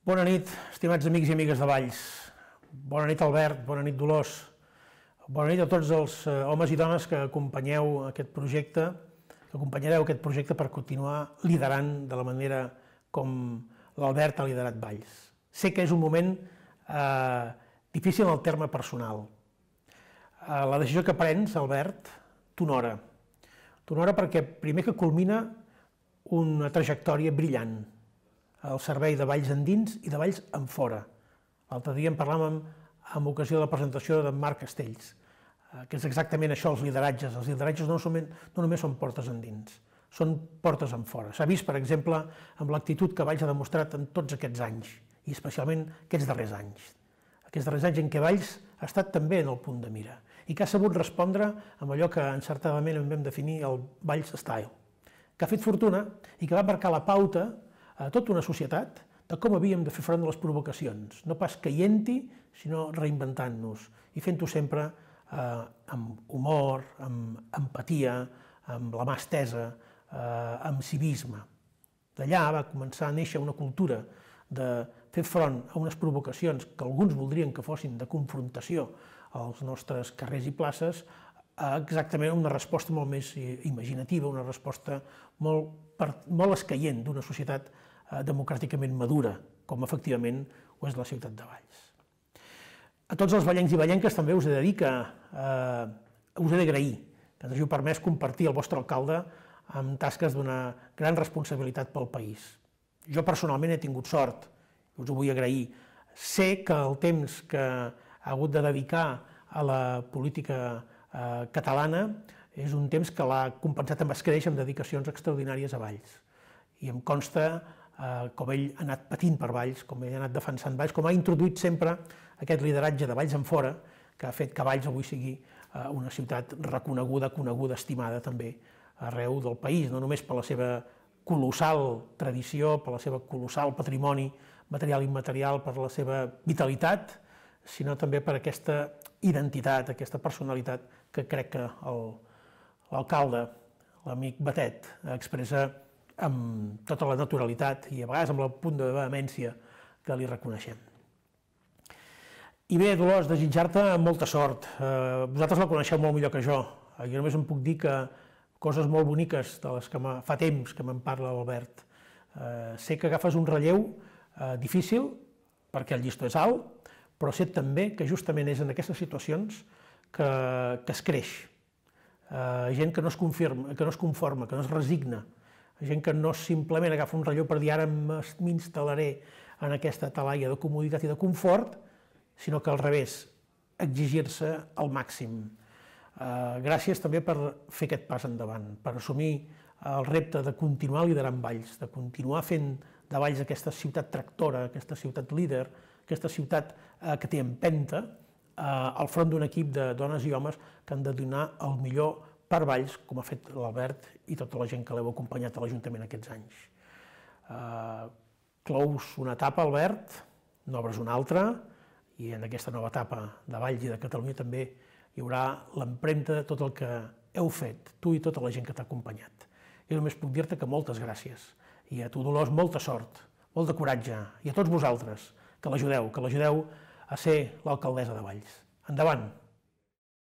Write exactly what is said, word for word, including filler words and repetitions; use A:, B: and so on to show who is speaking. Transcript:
A: Bona nit, estimats amics i amigues de Valls. Bona nit, Albert, bona nit, Dolors. Bona nit a tots els homes i dones que acompanyeu aquest projecte, que acompanyareu aquest projecte per continuar liderant de la manera com l'Albert ha liderat Valls. Sé que és un moment eh, difícil en el terme personal. Eh, la decisió que prens, Albert, t'honora. T'honora perquè primer que culmina una trajectòria brillant al servei de Valls endins i de Valls enfora. L'altre dia en parlàvem en ocasió de la presentació de Marc Castells, que és exactament això, els lideratges. Els lideratges no, som, no només són portes endins, són portes enfora. S'ha vist, per exemple, amb l'actitud que Valls ha demostrat en tots aquests anys, i especialment aquests darrers anys. Aquests darrers anys en què Valls ha estat també en el punt de mira, i que ha sabut respondre amb allò que encertadament en vam definir el Valls Style, que ha fet fortuna i que va marcar la pauta a tota una societat de com havíem de fer front a les provocacions, no pas caient-hi, sinó reinventant-nos i fent-ho sempre eh, amb humor, amb empatia, amb la mà estesa, eh, amb civisme. D'allà va començar a néixer una cultura de fer front a unes provocacions que alguns voldrien que fossin de confrontació als nostres carrers i places, a exactament una resposta molt més imaginativa, una resposta molt, molt escaient d'una societat democràticament madura, com efectivament ho és la ciutat de Valls. A tots els vallencs i vallenques també us he de dir que eh, us he d'agrair que ens hàgiu permès compartir el vostre alcalde amb tasques d'una gran responsabilitat pel país. Jo personalment he tingut sort, us ho vull agrair. Sé que el temps que ha hagut de dedicar a la política eh, catalana és un temps que l'ha compensat amb escreix amb dedicacions extraordinàries a Valls. I em consta com ell ha anat patint per Valls, com ell ha anat defensant Valls, com ha introduït sempre aquest lideratge de Valls enfora, que ha fet que Valls avui sigui una ciutat reconeguda, coneguda, estimada també arreu del país, no només per la seva colossal tradició, per la seva colossal patrimoni material i immaterial, per la seva vitalitat, sinó també per aquesta identitat, aquesta personalitat que crec que l'alcalde, l'amic Batet, expressa amb tota la naturalitat i a vegades amb el punt de vehemència que li reconeixem. I bé, Dolors, desitjar-te molta sort. Vosaltres la coneixeu molt millor que jo. Jo només em puc dir que coses molt boniques de les que fa temps que me'n parla l'Albert. Sé que agafes un relleu difícil perquè el llistó és alt, però sé també que justament és en aquestes situacions que es creix. Gent que no es conforma, que no es resigna, gent que no simplement agafa un relleu per dir ara m'instal·laré en aquesta talaia de comoditat i de confort, sinó que al revés, exigir-se al màxim. Gràcies també per fer aquest pas endavant, per assumir el repte de continuar liderant Valls, de continuar fent de Valls aquesta ciutat tractora, aquesta ciutat líder, aquesta ciutat que té empenta, al front d'un equip de dones i homes que han de donar el millor per Valls, com ha fet l'Albert i tota la gent que l'heu acompanyat a l'Ajuntament aquests anys. Clous una etapa, Albert, n'obres una altra, i en aquesta nova etapa de Valls i de Catalunya també hi haurà l'empremta de tot el que heu fet, tu i tota la gent que t'ha acompanyat. Jo només puc dir-te que moltes gràcies, i a tu, Dolors, molta sort, molt de coratge, i a tots vosaltres, que l'ajudeu, que l'ajudeu a ser l'alcaldessa de Valls. Endavant!